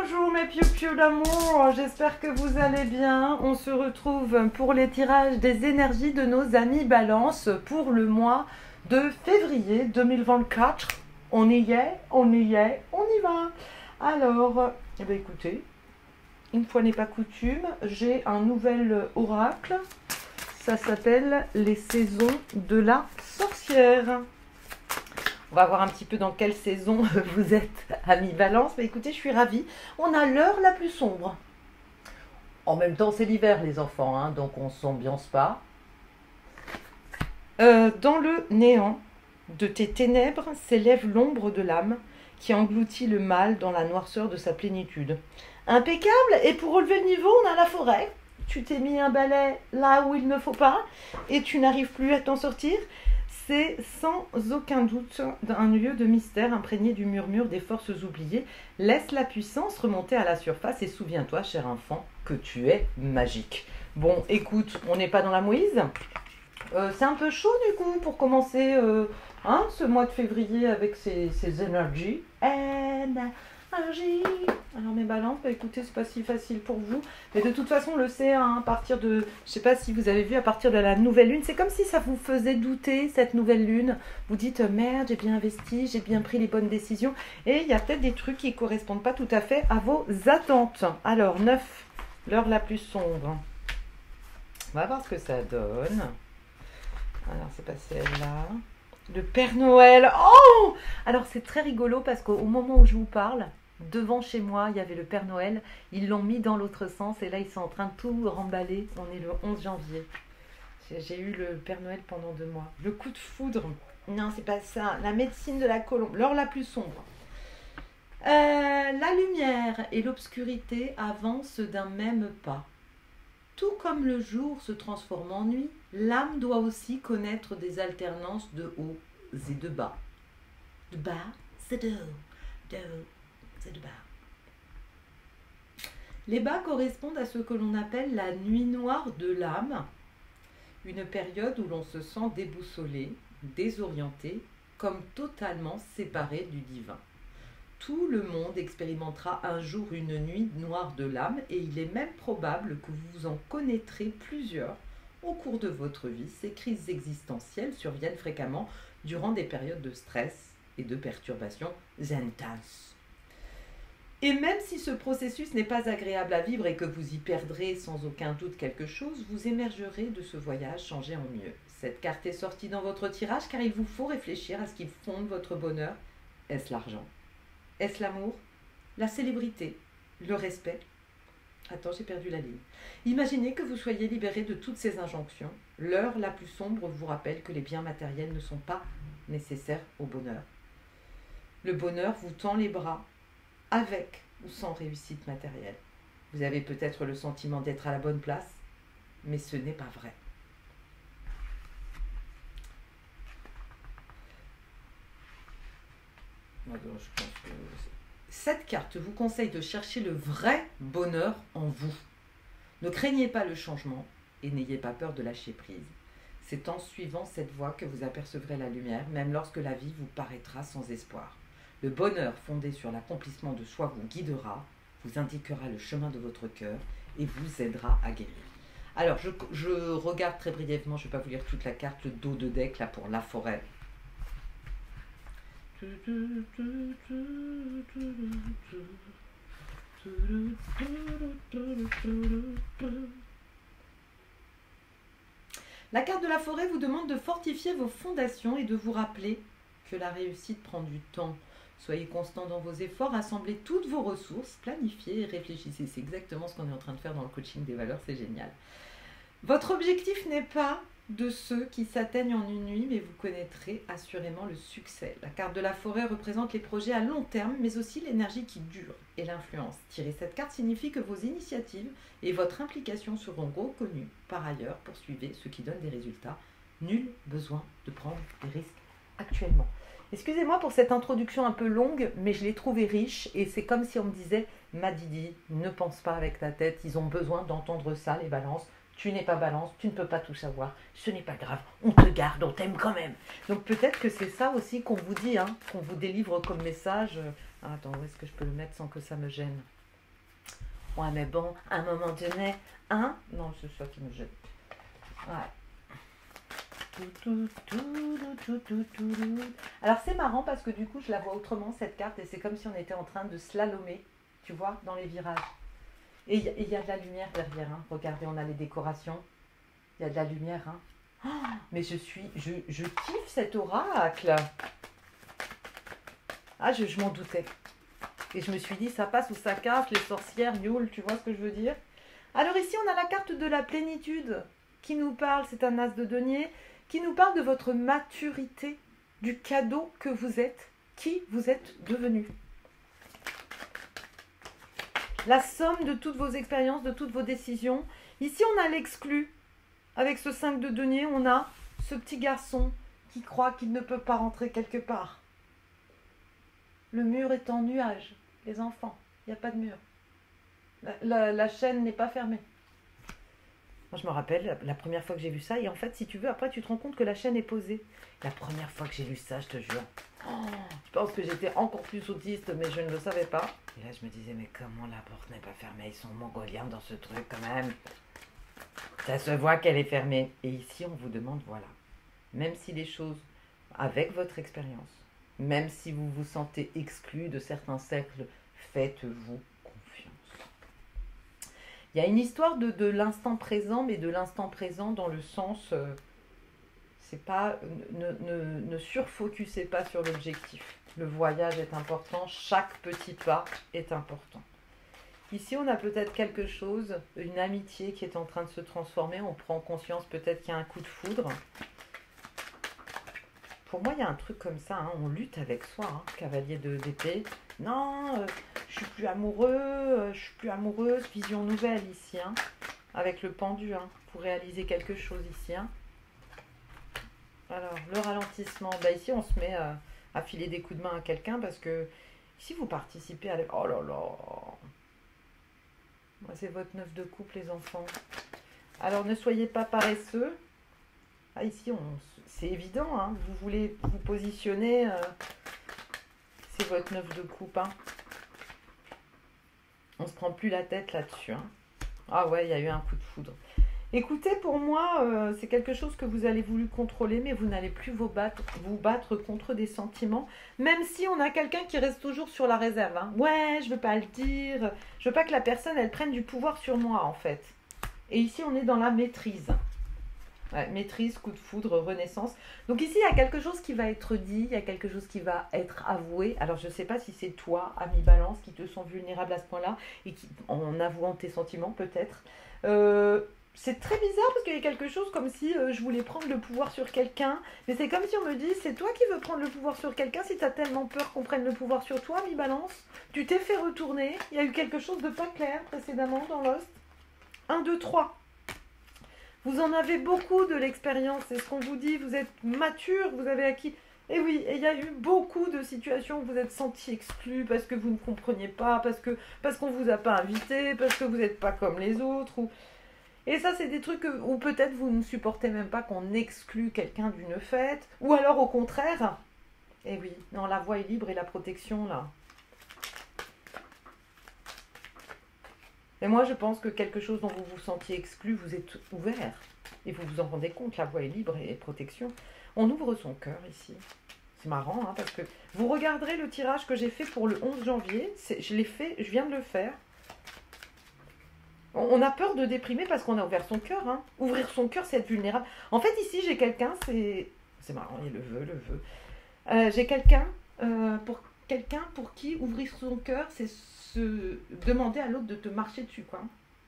Bonjour mes piou-piou d'amour, j'espère que vous allez bien. On se retrouve pour les tirages des énergies de nos amis Balance pour le mois de février 2024. On y est, on y est, on y va. Alors, eh bien, écoutez, une fois n'est pas coutume, j'ai un nouvel oracle. Ça s'appelle les saisons de la sorcière. On va voir un petit peu dans quelle saison vous êtes, amis Balance. Mais écoutez, je suis ravie. On a l'heure la plus sombre. En même temps, c'est l'hiver, les enfants, hein, donc on ne s'ambiance pas. Dans le néant de tes ténèbres s'élève l'ombre de l'âme qui engloutit le mal dans la noirceur de sa plénitude. Impeccable. Et pour relever le niveau, on a la forêt. Tu t'es mis un balai là où il ne faut pas et tu n'arrives plus à t'en sortir. C'est sans aucun doute un lieu de mystère imprégné du murmure des forces oubliées. Laisse la puissance remonter à la surface et souviens-toi, cher enfant, que tu es magique. Bon, écoute, on n'est pas dans la mouise. C'est un peu chaud du coup pour commencer ce mois de février avec ces énergies. Énergie. Alors mes balances, bah, écoutez, c'est pas si facile pour vous. Mais de toute façon, on le sait, hein, à partir de, je sais pas si vous avez vu, à partir de la nouvelle lune, c'est comme si ça vous faisait douter, cette nouvelle lune. Vous dites, merde, j'ai bien investi, j'ai bien pris les bonnes décisions. Et il y a peut-être des trucs qui correspondent pas tout à fait à vos attentes. Alors, 9, l'heure la plus sombre. On va voir ce que ça donne. Alors, c'est pas celle-là. Le Père Noël. Oh! Alors, c'est très rigolo parce qu'au moment où je vous parle, devant chez moi, il y avait le Père Noël. Ils l'ont mis dans l'autre sens et là, ils sont en train de tout remballer. On est le 11 janvier. J'ai eu le Père Noël pendant 2 mois. Le coup de foudre. Non, c'est pas ça. La médecine de la colombe. L'heure la plus sombre. La lumière et l'obscurité avancent d'un même pas. Tout comme le jour se transforme en nuit, l'âme doit aussi connaître des alternances de hauts et de bas. De bas, c'est de haut. De haut, c'est de bas. Les bas correspondent à ce que l'on appelle la nuit noire de l'âme, une période où l'on se sent déboussolé, désorienté, comme totalement séparé du divin. Tout le monde expérimentera un jour une nuit noire de l'âme et il est même probable que vous en connaîtrez plusieurs au cours de votre vie. Ces crises existentielles surviennent fréquemment durant des périodes de stress et de perturbations intenses. Et même si ce processus n'est pas agréable à vivre et que vous y perdrez sans aucun doute quelque chose, vous émergerez de ce voyage changé en mieux. Cette carte est sortie dans votre tirage car il vous faut réfléchir à ce qui fonde votre bonheur. Est-ce l'argent ? Est-ce l'amour, la célébrité, le respect? Attends, j'ai perdu la ligne. Imaginez que vous soyez libéré de toutes ces injonctions. L'heure la plus sombre vous rappelle que les biens matériels ne sont pas nécessaires au bonheur. Le bonheur vous tend les bras, avec ou sans réussite matérielle. Vous avez peut-être le sentiment d'être à la bonne place, mais ce n'est pas vrai. Alors, je pense que cette carte vous conseille de chercher le vrai bonheur en vous. Ne craignez pas le changement et n'ayez pas peur de lâcher prise. C'est en suivant cette voie que vous apercevrez la lumière, même lorsque la vie vous paraîtra sans espoir. Le bonheur fondé sur l'accomplissement de soi vous guidera, vous indiquera le chemin de votre cœur et vous aidera à guérir. Alors, je regarde très brièvement, je ne vais pas vous lire toute la carte, le dos de deck là pour la forêt. La carte de la forêt vous demande de fortifier vos fondations et de vous rappeler que la réussite prend du temps. Soyez constant dans vos efforts, rassemblez toutes vos ressources, planifiez et réfléchissez. C'est exactement ce qu'on est en train de faire dans le coaching des valeurs, c'est génial. Votre objectif n'est pas de ceux qui s'atteignent en une nuit, mais vous connaîtrez assurément le succès. La carte de la forêt représente les projets à long terme, mais aussi l'énergie qui dure et l'influence. Tirer cette carte signifie que vos initiatives et votre implication seront reconnues. Par ailleurs, poursuivez ce qui donne des résultats. Nul besoin de prendre des risques actuellement. Excusez-moi pour cette introduction un peu longue, mais je l'ai trouvée riche et c'est comme si on me disait « Madidi, ne pense pas avec ta tête, ils ont besoin d'entendre ça, les balances. Tu n'es pas balance, tu ne peux pas tout savoir, ce n'est pas grave, on te garde, on t'aime quand même. » Donc peut-être que c'est ça aussi qu'on vous dit, hein, qu'on vous délivre comme message. Attends, où est-ce que je peux le mettre sans que ça me gêne? Ouais, mais bon, à un moment donné, hein? Non, c'est ça qui me jette. Ouais. Alors c'est marrant parce que du coup je la vois autrement cette carte et c'est comme si on était en train de slalomer, tu vois, dans les virages. Et il y a de la lumière derrière, hein. Regardez, on a les décorations, il y a de la lumière. Hein. Oh, mais je kiffe cet oracle. Ah, je m'en doutais. Et je me suis dit, ça passe ou ça casse, les sorcières, Yule, tu vois ce que je veux dire? Alors ici, on a la carte de la plénitude qui nous parle, c'est un as de denier, qui nous parle de votre maturité, du cadeau que vous êtes, qui vous êtes devenu. La somme de toutes vos expériences, de toutes vos décisions. Ici, on a l'exclu. Avec ce 5 de denier, on a ce petit garçon qui croit qu'il ne peut pas rentrer quelque part. Le mur est en nuage. Les enfants, il n'y a pas de mur. La chaîne n'est pas fermée. Moi, je me rappelle la première fois que j'ai vu ça. Et en fait, si tu veux, après, tu te rends compte que la chaîne est posée. La première fois que j'ai lu ça, je te jure. Oh, je pense que j'étais encore plus autiste, mais je ne le savais pas. Et là, je me disais, mais comment la porte n'est pas fermée? Ils sont mongoliens dans ce truc, quand même. Ça se voit qu'elle est fermée. Et ici, on vous demande, voilà. Même si les choses, avec votre expérience, même si vous vous sentez exclu de certains cercles, faites-vous confiance. Il y a une histoire de l'instant présent, mais de l'instant présent dans le sens, c'est pas, ne surfocusez pas sur l'objectif. Le voyage est important, chaque petit pas est important. Ici, on a peut-être quelque chose, une amitié qui est en train de se transformer. On prend conscience peut-être qu'il y a un coup de foudre. Pour moi, il y a un truc comme ça, hein, on lutte avec soi, hein, cavalier d'épée. Non, je suis plus amoureux, je suis plus amoureuse. Vision nouvelle ici, hein, avec le pendu, hein, pour réaliser quelque chose ici. Hein. Alors, le ralentissement, bah, ici, on se met à filer des coups de main à quelqu'un parce que si vous participez à... Oh là là, c'est votre 9 de coupe, les enfants. Alors, ne soyez pas paresseux. Ah, ici, c'est évident, hein, vous voulez vous positionner, c'est votre 9 de coupe. Hein. On ne se prend plus la tête là-dessus. Hein. Ah ouais, il y a eu un coup de foudre. Écoutez, pour moi, c'est quelque chose que vous allez vouloir contrôler, mais vous n'allez plus vous battre contre des sentiments, même si on a quelqu'un qui reste toujours sur la réserve. Hein. Ouais, je veux pas le dire, je veux pas que la personne, elle prenne du pouvoir sur moi, en fait. Et ici, on est dans la maîtrise. Ouais, maîtrise, coup de foudre, renaissance. Donc ici, il y a quelque chose qui va être dit, il y a quelque chose qui va être avoué. Alors, je ne sais pas si c'est toi, ami Balance, qui te sens vulnérable à ce point-là, et qui, en avouant tes sentiments, peut-être. C'est très bizarre parce qu'il y a quelque chose comme si je voulais prendre le pouvoir sur quelqu'un. Mais c'est comme si on me dit, c'est toi qui veux prendre le pouvoir sur quelqu'un si tu as tellement peur qu'on prenne le pouvoir sur toi, ami Balance. Tu t'es fait retourner, il y a eu quelque chose de pas clair précédemment dans Lost. 1, 2, 3. Vous en avez beaucoup de l'expérience, c'est ce qu'on vous dit, vous êtes mature, vous avez acquis... Et oui, et il y a eu beaucoup de situations où vous êtes senti exclu parce que vous ne compreniez pas, parce qu'on ne vous a pas invité, parce que vous n'êtes pas comme les autres. Et ça, c'est des trucs où peut-être vous ne supportez même pas qu'on exclue quelqu'un d'une fête, ou alors au contraire. Et oui, non, la voie est libre et la protection, là. Et moi, je pense que quelque chose dont vous vous sentiez exclu, vous êtes ouvert. Et vous vous en rendez compte, la voie est libre et protection. On ouvre son cœur ici. C'est marrant, hein, parce que vous regarderez le tirage que j'ai fait pour le 11 janvier. Je l'ai fait, je viens de le faire. On a peur de déprimer parce qu'on a ouvert son cœur. Hein. Ouvrir son cœur, c'est être vulnérable. En fait, ici, j'ai quelqu'un, c'est marrant, il y a le vœu. J'ai quelqu'un pour qui ouvrir son cœur, c'est se demander à l'autre de te marcher dessus, quoi.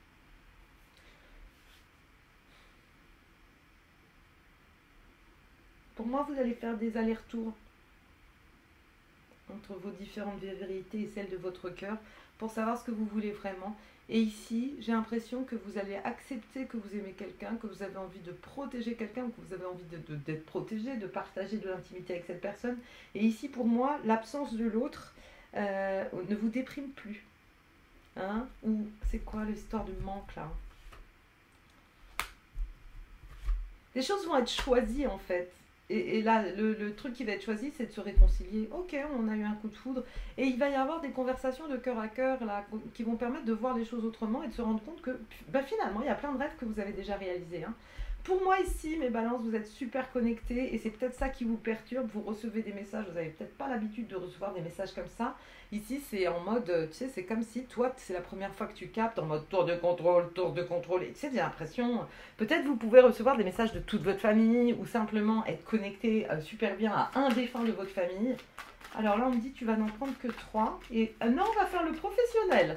Pour moi, vous allez faire des allers-retours entre vos différentes vérités et celles de votre cœur pour savoir ce que vous voulez vraiment. Et ici, j'ai l'impression que vous allez accepter que vous aimez quelqu'un, que vous avez envie de protéger quelqu'un, que vous avez envie d'être protégé, de partager de l'intimité avec cette personne. Et ici, pour moi, l'absence de l'autre ne vous déprime plus. Hein? Ou c'est quoi l'histoire du manque, là? Les choses vont être choisies, en fait. et là, le truc qui va être choisi, c'est de se réconcilier. Ok, on a eu un coup de foudre. Et il va y avoir des conversations de cœur à cœur là, qui vont permettre de voir les choses autrement et de se rendre compte que bah, finalement, il y a plein de rêves que vous avez déjà réalisés. Hein. Pour moi ici, mes balances, vous êtes super connectés et c'est peut-être ça qui vous perturbe. Vous recevez des messages, vous n'avez peut-être pas l'habitude de recevoir des messages comme ça. Ici, c'est en mode, tu sais, c'est comme si toi, c'est la première fois que tu captes en mode tour de contrôle, tour de contrôle. Et tu sais, j'ai l'impression, peut-être vous pouvez recevoir des messages de toute votre famille ou simplement être connecté super bien à un défunt de votre famille. Alors là, on me dit, tu vas n'en prendre que 3. Et non, on va faire le professionnel.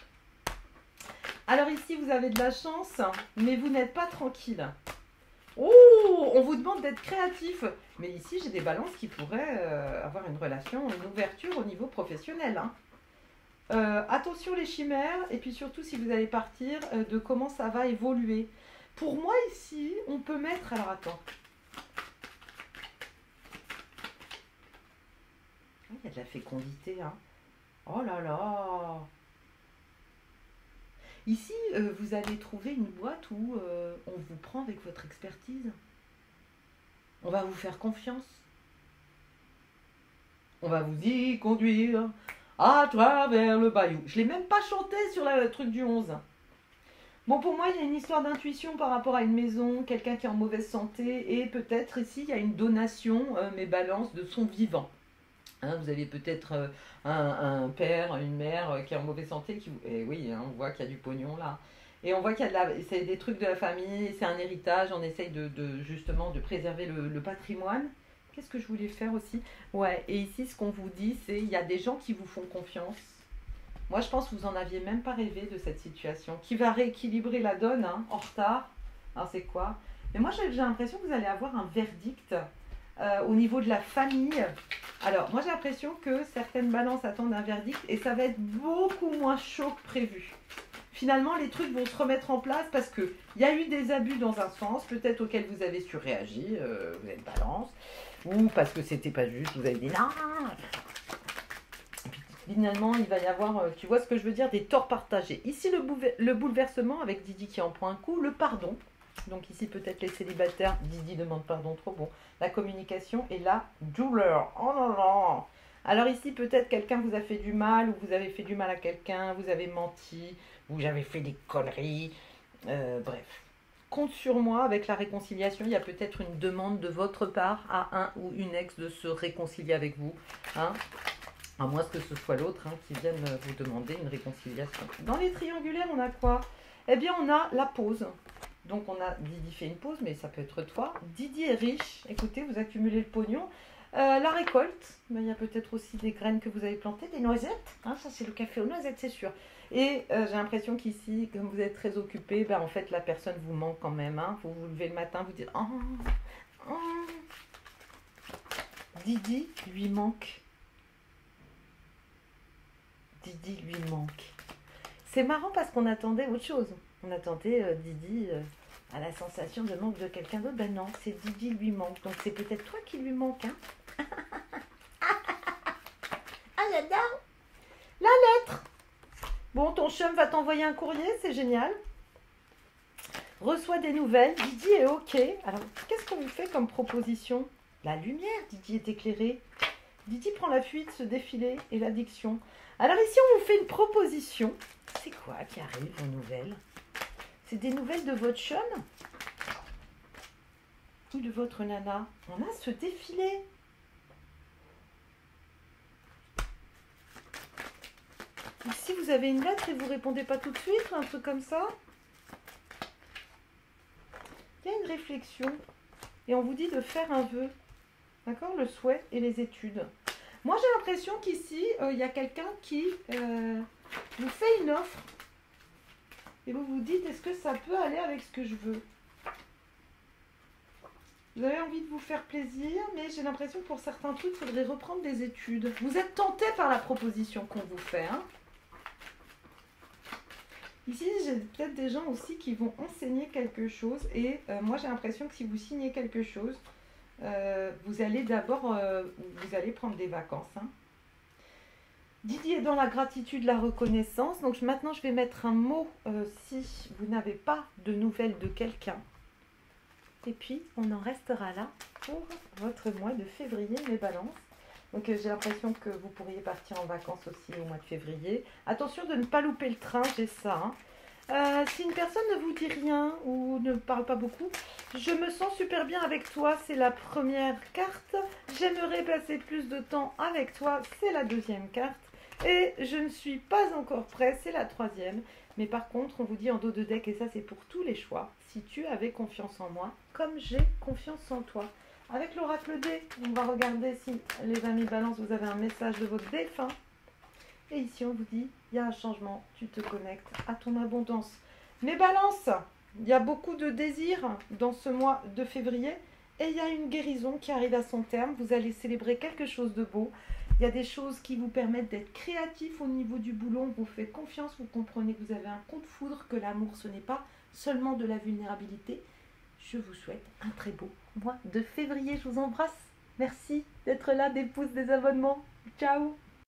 Alors ici, vous avez de la chance, mais vous n'êtes pas tranquille. Oh, on vous demande d'être créatif. Mais ici, j'ai des balances qui pourraient avoir une relation, une ouverture au niveau professionnel. Hein. Attention les chimères, et puis surtout si vous allez partir, de comment ça va évoluer. Pour moi ici, on peut mettre... Alors attends. Il y a de la fécondité. Hein. Oh là là. Ici, vous allez trouver une boîte où on vous prend avec votre expertise. On va vous faire confiance. On va vous y conduire à travers le bayou. Je ne l'ai même pas chanté sur le truc du 11. Bon, pour moi, il y a une histoire d'intuition par rapport à une maison, quelqu'un qui est en mauvaise santé, et peut-être ici, il y a une donation, mes balances, de son vivant. Hein, vous avez peut-être un père, une mère qui est en mauvaise santé. Et oui, hein, on voit qu'il y a du pognon là. Et on voit qu'il y a c'est des trucs de la famille, c'est un héritage, on essaye justement de préserver le patrimoine. Qu'est-ce que je voulais faire aussi? Ouais, et ici, ce qu'on vous dit, c'est il y a des gens qui vous font confiance. Moi, je pense que vous n'en aviez même pas rêvé de cette situation, qui va rééquilibrer la donne, hein, en retard. Alors, c'est quoi? Mais moi, j'ai l'impression que vous allez avoir un verdict au niveau de la famille. Alors, moi, j'ai l'impression que certaines balances attendent un verdict et ça va être beaucoup moins chaud que prévu. Finalement, les trucs vont se remettre en place parce qu'il y a eu des abus dans un sens, peut-être auxquels vous avez surréagi, vous êtes balance, ou parce que c'était pas juste, vous avez dit non. Et puis, finalement, il va y avoir, tu vois ce que je veux dire, des torts partagés. Ici, le bouleversement avec Didi qui en prend un coup, le pardon. Donc ici, peut-être les célibataires, Didi demande pardon trop, bon. La communication et la douleur. Oh là là. Alors ici, peut-être quelqu'un vous a fait du mal, ou vous avez fait du mal à quelqu'un, vous avez menti, vous avez fait des conneries. Bref. Compte sur moi avec la réconciliation. Il y a peut-être une demande de votre part à un ou une ex de se réconcilier avec vous. Hein, à moins que ce soit l'autre qui vienne vous demander une réconciliation. Dans les triangulaires, on a quoi? Eh bien, on a la pause. Donc, on a Didi fait une pause, mais ça peut être toi. Didi est riche. Écoutez, vous accumulez le pognon. La récolte, ben, il y a peut-être aussi des graines que vous avez plantées, des noisettes. Hein, ça, c'est le café aux noisettes, c'est sûr. Et j'ai l'impression qu'ici, comme vous êtes très occupé, ben, en fait, la personne vous manque quand même. Hein. Vous vous levez le matin, vous dites « Oh, Didi lui manque. Didi lui manque. » C'est marrant parce qu'on attendait autre chose. On attendait Didi à la sensation de manque de quelqu'un d'autre. Ben non, c'est Didi lui manque. Donc c'est peut-être toi qui lui manque. Hein. Ah, j'adore. La lettre. Bon, ton chum va t'envoyer un courrier, c'est génial. Reçoit des nouvelles. Didi est OK. Alors, qu'est-ce qu'on lui fait comme proposition? La lumière, Didi est éclairé. Didi prend la fuite, ce défilé et l'addiction. Alors ici, on vous fait une proposition. C'est quoi qui arrive aux nouvelles? C'est des nouvelles de votre chum ou de votre nana? On a ce défilé. Ici, vous avez une lettre et vous répondez pas tout de suite, un truc comme ça. Il y a une réflexion et on vous dit de faire un vœu. D'accord? Le souhait et les études. Moi, j'ai l'impression qu'ici, il y a quelqu'un qui vous fait une offre. Et vous vous dites, est-ce que ça peut aller avec ce que je veux? Vous avez envie de vous faire plaisir, mais j'ai l'impression que pour certains trucs, il faudrait reprendre des études. Vous êtes tenté par la proposition qu'on vous fait. Hein. Ici, j'ai peut-être des gens aussi qui vont enseigner quelque chose. Et moi, j'ai l'impression que si vous signez quelque chose, vous allez d'abord, vous allez prendre des vacances. Hein. Didi est dans la gratitude, la reconnaissance. Donc maintenant, je vais mettre un mot si vous n'avez pas de nouvelles de quelqu'un. Et puis, on en restera là pour votre mois de février, mes balances. Donc, j'ai l'impression que vous pourriez partir en vacances aussi au mois de février. Attention de ne pas louper le train, j'ai ça. Si une personne ne vous dit rien ou ne parle pas beaucoup, je me sens super bien avec toi, c'est la première carte. J'aimerais passer plus de temps avec toi, c'est la deuxième carte. Et je ne suis pas encore prêt, c'est la troisième. Mais par contre, on vous dit en dos de deck, et ça c'est pour tous les choix, si tu avais confiance en moi, comme j'ai confiance en toi. Avec l'oracle D, on va regarder si, les amis balance, vous avez un message de votre défunt. Et ici, on vous dit, il y a un changement, tu te connectes à ton abondance. Mais balance, il y a beaucoup de désirs dans ce mois de février. Et il y a une guérison qui arrive à son terme. Vous allez célébrer quelque chose de beau. Il y a des choses qui vous permettent d'être créatifs au niveau du boulot. On vous fait confiance, vous comprenez que vous avez un coup de foudre, que l'amour, ce n'est pas seulement de la vulnérabilité. Je vous souhaite un très beau mois de février. Je vous embrasse. Merci d'être là, des pouces, des abonnements. Ciao.